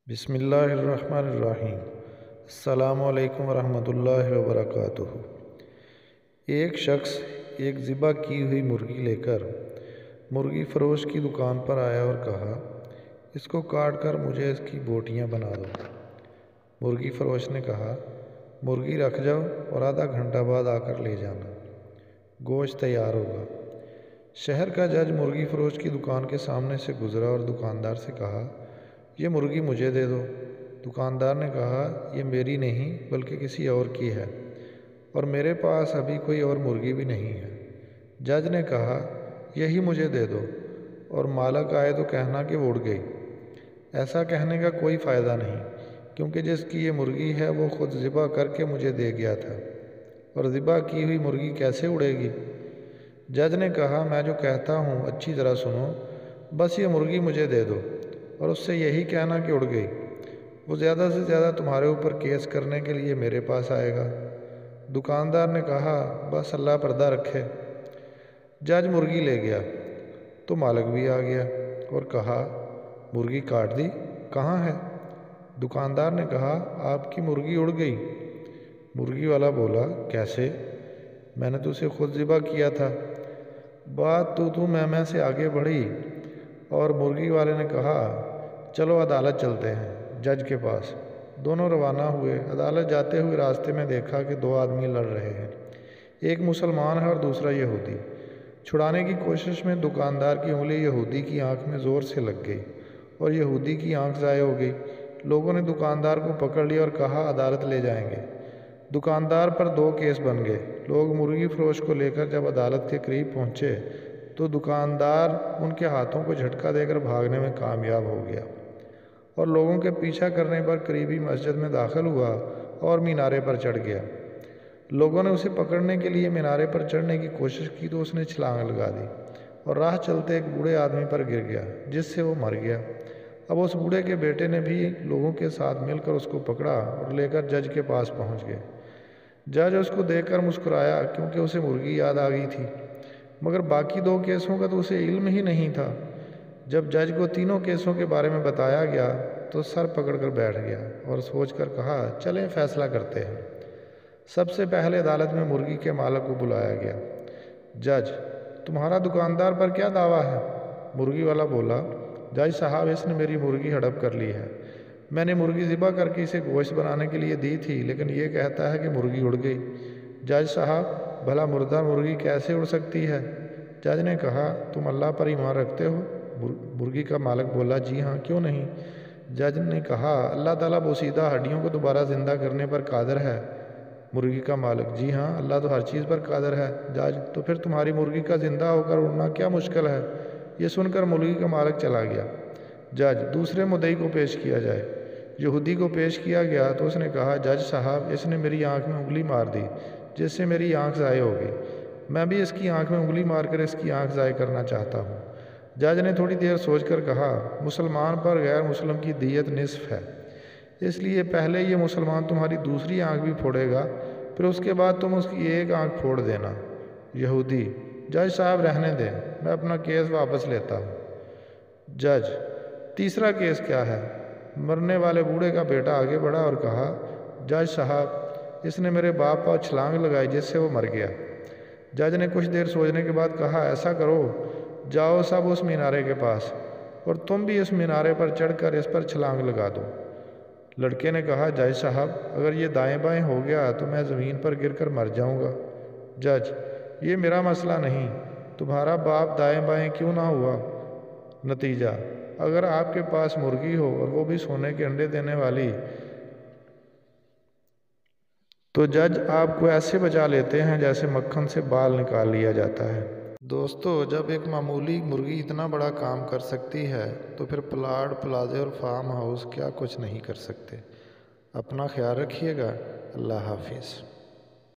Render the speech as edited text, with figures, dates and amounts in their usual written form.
بسم اللہ الرحمن الرحیم۔ السلام علیکم ورحمۃ اللہ وبرکاتہ۔ ایک شخص ایک ذبح کی ہوئی مرغی لے کر مرغی فروش کی دکان پر آیا اور کہا، اس کو کاٹ کر مجھے اس کی بوٹیاں بنا دو۔ مرغی فروش نے کہا، مرغی رکھ جاؤ اور آدھا گھنٹہ بعد آ کر لے جانا، گوشت تیار ہوگا۔ شہر کا جج مرغی فروش کی دکان کے سامنے سے گزرا اور دکاندار سے کہا، یہ مرغی مجھے دے دو۔ دکاندار نے کہا، یہ میری نہیں بلکہ کسی اور کی ہے، اور میرے پاس ابھی کوئی اور مرغی بھی نہیں ہے۔ جج نے کہا، یہی مجھے دے دو، اور مالک آئے تو کہنا کہ وہ اڑ گئی۔ ایسا کہنے کا کوئی فائدہ نہیں، کیونکہ جس کی یہ مرغی ہے وہ خود ذبح کر کے مجھے دے گیا تھا، اور ذبح کی ہوئی مرغی کیسے اڑے گی؟ جج نے کہا، میں جو کہتا ہوں اچھی طرح سنو، بس یہ مرغی مجھے دے دو، اور اس سے یہی کہنا کہ اڑ گئی۔ وہ زیادہ سے زیادہ تمہارے اوپر کیس کرنے کے لیے میرے پاس آئے گا۔ دکاندار نے کہا، بس اللہ پردہ رکھے۔ جج مرغی لے گیا تو مالک بھی آ گیا اور کہا، مرغی کاٹ دی، کہاں ہے؟ دکاندار نے کہا، آپ کی مرغی اڑ گئی۔ مرغی والا بولا، کیسے؟ میں نے تو اسے خود ذبح کیا تھا۔ بات تو میں سے آگے بڑھی اور مرغی والے نے کہا، چلو عدالت چلتے ہیں، جج کے پاس۔ دونوں روانہ ہوئے۔ عدالت جاتے ہوئے راستے میں دیکھا کہ دو آدمی لڑ رہے ہیں، ایک مسلمان ہے اور دوسرا یہودی۔ چھڑانے کی کوشش میں دکاندار کی انگلی یہودی کی آنکھ میں زور سے لگ گئی اور یہودی کی آنکھ ضائع ہو گئی۔ لوگوں نے دکاندار کو پکڑ لیا اور کہا، عدالت لے جائیں گے۔ دکاندار پر دو کیس بن گئے۔ لوگ مرغی فروش کو لے کر جب عدالت کے قریب پہنچے تو دکاندار ان کے ہاتھوں کو جھٹکا دے کر بھاگنے میں کامیاب ہو گیا اور لوگوں کے پیچھا کرنے پر قریبی مسجد میں داخل ہوا اور مینارے پر چڑھ گیا۔ لوگوں نے اسے پکڑنے کے لیے مینارے پر چڑھنے کی کوشش کی تو اس نے چھلانگ لگا دی اور راہ چلتے ایک بوڑھے آدمی پر گر گیا، جس سے وہ مر گیا۔ اب اس بوڑھے کے بیٹے نے بھی لوگوں کے ساتھ مل کر اس کو پکڑا اور لے کر جج کے پاس پہنچ گئے۔ جج اس کو دیکھ کر مسکرایا کیونکہ اسے مرغی یاد آ گئی تھی، مگر باقی دو کیسوں کا تو اسے علم ہی نہیں تھا۔ جب جج کو تینوں کیسوں کے بارے میں بتایا گیا تو سر پکڑ کر بیٹھ گیا اور سوچ کر کہا، چلیں فیصلہ کرتے ہیں۔ سب سے پہلے عدالت میں مرغی کے مالک کو بلایا گیا۔ جج، تمہارا دکاندار پر کیا دعویٰ ہے؟ مرغی والا بولا، جج صاحب، اس نے میری مرغی ہڑپ کر لی ہے۔ میں نے مرغی ذبح کر کے اسے گوشت بنانے کے لیے دی تھی، لیکن یہ کہتا ہے کہ مرغی اڑ گئی۔ جج صاحب، بھلا مردہ مرغی کیسے اڑ سکتی ہے؟ جج نے کہا، تم اللہ پر ایمان رکھتے ہو؟ مرغی کا مالک بولا، جی ہاں، کیوں نہیں؟ جج نے کہا، اللہ تعالیٰ بوسیدہ ہڈیوں کو دوبارہ زندہ کرنے پر قادر ہے۔ مرغی کا مالک، جی ہاں، اللہ تو ہر چیز پر قادر ہے۔ جج، تو پھر تمہاری مرغی کا زندہ ہو کر اڑنا کیا مشکل ہے؟ یہ سن کر مرغی کا مالک چلا گیا۔ جج، دوسرے مدعی کو پیش کیا جائے۔ یہودی کو پیش کیا گیا تو اس نے کہا، جج صاحب، اس نے میری آنکھ میں انگلی مار دی جس سے میری آنکھ ضائع ہو گئی۔ میں بھی اس کی آنکھ میں انگلی مار کر اس کی آنکھ ضائع کرنا چاہتا ہوں۔ جج نے تھوڑی دیر سوچ کر کہا، مسلمان پر غیر مسلم کی دیت نصف ہے، اس لیے پہلے یہ مسلمان تمہاری دوسری آنکھ بھی پھوڑے گا، پھر اس کے بعد تم اس کی ایک آنکھ پھوڑ دینا۔ یہودی، جج صاحب رہنے دیں، میں اپنا کیس واپس لیتا ہوں۔ جج، تیسرا کیس کیا ہے؟ مرنے والے بوڑھے کا بیٹا آگے بڑھا اور کہا، جج صاحب، اس نے میرے باپ پر چھلانگ لگائی جس سے وہ مر گیا۔ جج نے کچھ دیر سوچنے کے بعد کہا، ایسا کرو، جاؤ سب اس مینارے کے پاس اور تم بھی اس مینارے پر چڑھ کر اس پر چھلانگ لگا دو۔ لڑکے نے کہا، جج صاحب، اگر یہ دائیں بائیں ہو گیا تو میں زمین پر گر کر مر جاؤں گا۔ جج، یہ میرا مسئلہ نہیں، تمہارا باپ دائیں بائیں کیوں نہ ہوا؟ نتیجہ، اگر آپ کے پاس مرغی ہو اور وہ بھی سونے کے انڈے دینے والی، تو جج آپ کو ایسے بچا لیتے ہیں جیسے مکھن سے بال نکال لیا جاتا ہے۔ دوستو، جب ایک معمولی مرغی اتنا بڑا کام کر سکتی ہے تو پھر پلاٹ، پلازے اور فارم ہاؤس کیا کچھ نہیں کر سکتے۔ اپنا خیال رکھیے گا۔ اللہ حافظ۔